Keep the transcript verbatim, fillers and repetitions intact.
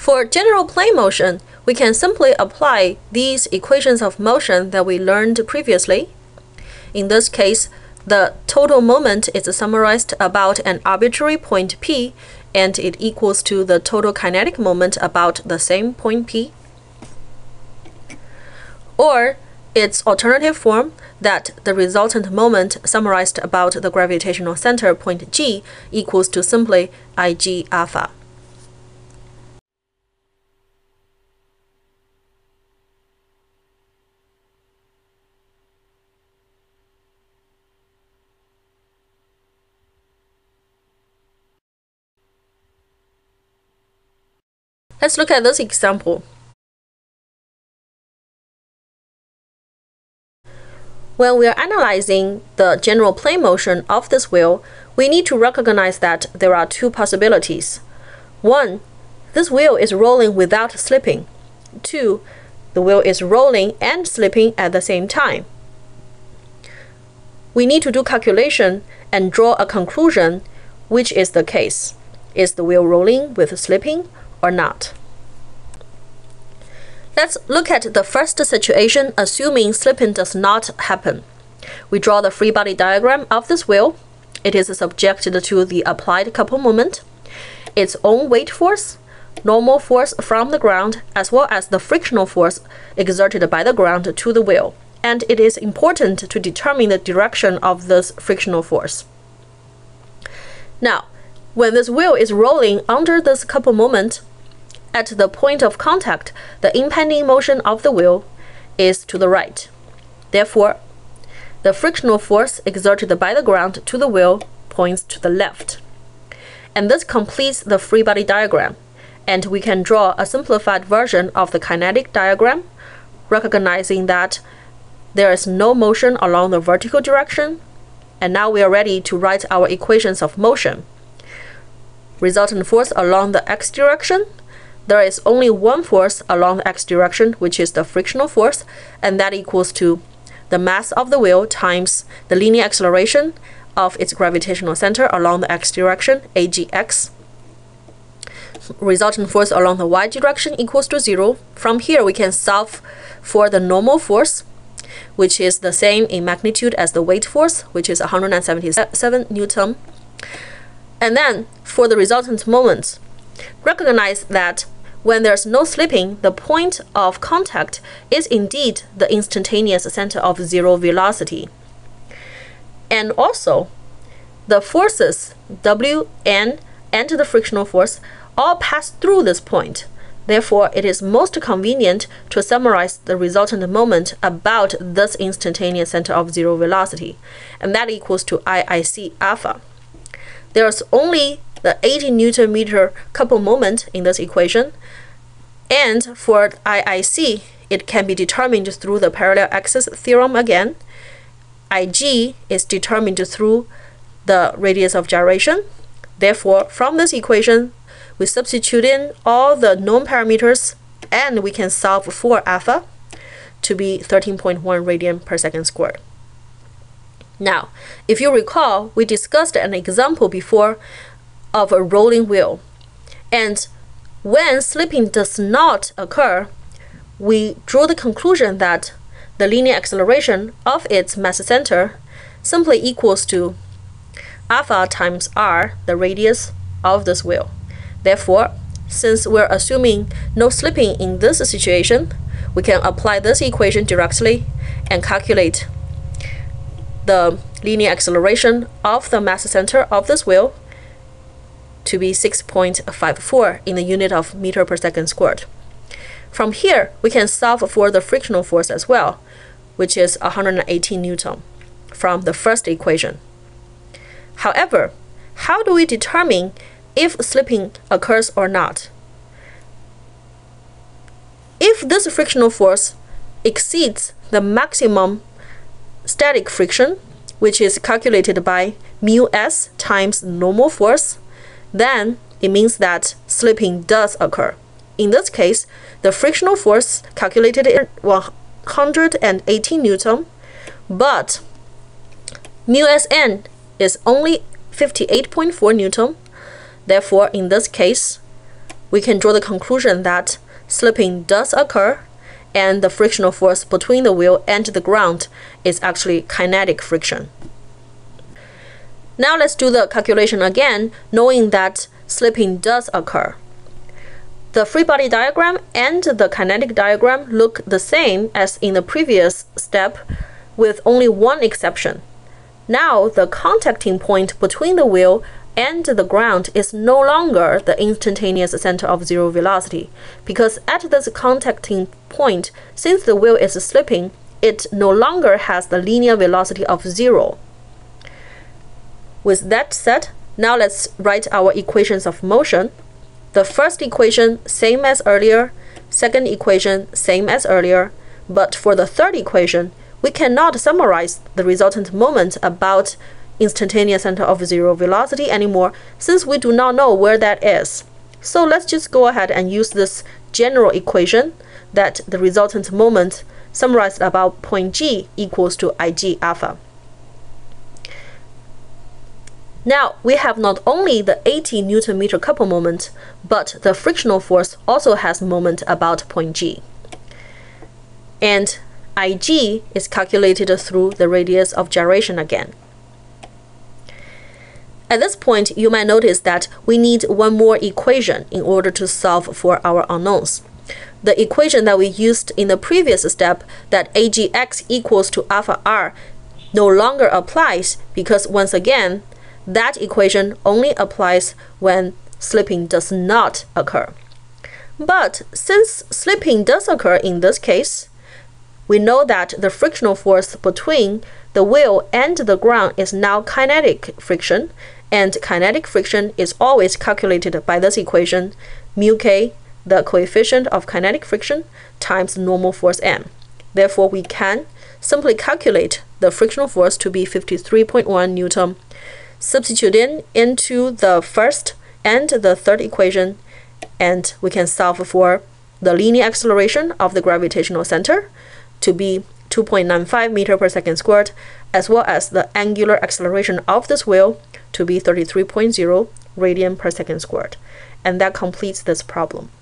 For general plane motion, we can simply apply these equations of motion that we learned previously. In this case, the total moment is summarized about an arbitrary point P, and it equals to the total kinetic moment about the same point P. Or its alternative form, that the resultant moment summarized about the gravitational center point G equals to simply I G alpha. Let's look at this example. When we are analyzing the general plane motion of this wheel, we need to recognize that there are two possibilities. One, this wheel is rolling without slipping. Two, the wheel is rolling and slipping at the same time. We need to do calculation and draw a conclusion, which is the case. Is the wheel rolling with slipping or not? Let's look at the first situation, assuming slipping does not happen. We draw the free body diagram of this wheel. It is subjected to the applied couple moment, its own weight force, normal force from the ground, as well as the frictional force exerted by the ground to the wheel. And it is important to determine the direction of this frictional force. Now, when this wheel is rolling under this couple moment, at the point of contact, the impending motion of the wheel is to the right. Therefore, the frictional force exerted by the ground to the wheel points to the left. And this completes the free body diagram, and we can draw a simplified version of the kinetic diagram, recognizing that there is no motion along the vertical direction. And now we are ready to write our equations of motion. Resultant force along the x direction. There is only one force along the x direction, which is the frictional force, and that equals to the mass of the wheel times the linear acceleration of its gravitational center along the x direction, A G x. Resultant force along the y direction equals to zero. From here, we can solve for the normal force, which is the same in magnitude as the weight force, which is one hundred seventy-seven newton. And then, for the resultant moment, recognize that when there's no slipping, the point of contact is indeed the instantaneous center of zero velocity. And also, the forces W, N, and the frictional force all pass through this point. Therefore, it is most convenient to summarize the resultant moment about this instantaneous center of zero velocity, and that equals to I I C alpha. There's only the eighty newton meter couple moment in this equation, and for I I C, it can be determined through the parallel axis theorem again. I G is determined through the radius of gyration. Therefore, from this equation, we substitute in all the known parameters, and we can solve for alpha to be thirteen point one radian per second squared. Now, if you recall, we discussed an example before of a rolling wheel, and when slipping does not occur, we draw the conclusion that the linear acceleration of its mass center simply equals to alpha times r, the radius of this wheel. Therefore, since we're assuming no slipping in this situation, we can apply this equation directly and calculate the linear acceleration of the mass center of this wheel to be six point five four in the unit of meter per second squared. From here, we can solve for the frictional force as well, which is one hundred eighteen newton from the first equation. However, how do we determine if slipping occurs or not? If this frictional force exceeds the maximum static friction, which is calculated by mu s times normal force, then it means that slipping does occur. In this case, the frictional force calculated is one hundred eighteen newton, but mu sn is only fifty-eight point four newton. Therefore, in this case, we can draw the conclusion that slipping does occur, and the frictional force between the wheel and the ground is actually kinetic friction. Now let's do the calculation again, knowing that slipping does occur. The free body diagram and the kinetic diagram look the same as in the previous step, with only one exception. Now the contacting point between the wheel and the ground is no longer the instantaneous center of zero velocity, because at this contacting point, since the wheel is slipping, it no longer has the linear velocity of zero. With that said, now let's write our equations of motion. The first equation, same as earlier. Second equation, same as earlier. But for the third equation, we cannot summarize the resultant moment about instantaneous center of zero velocity anymore, since we do not know where that is. So let's just go ahead and use this general equation that the resultant moment summarized about point G equals to Ig alpha. Now we have not only the eighty newton meter couple moment, but the frictional force also has moment about point G. And Ig is calculated through the radius of gyration again. At this point, you might notice that we need one more equation in order to solve for our unknowns. The equation that we used in the previous step, that Agx equals to alpha r, no longer applies, because once again, that equation only applies when slipping does not occur. But since slipping does occur in this case, we know that the frictional force between the wheel and the ground is now kinetic friction, and kinetic friction is always calculated by this equation, mu k, the coefficient of kinetic friction, times normal force m. Therefore, we can simply calculate the frictional force to be fifty-three point one newton. Substitute in into the first and the third equation, and we can solve for the linear acceleration of the gravitational center to be two point nine five meter per second squared, as well as the angular acceleration of this wheel to be thirty-three point zero radian per second squared. And that completes this problem.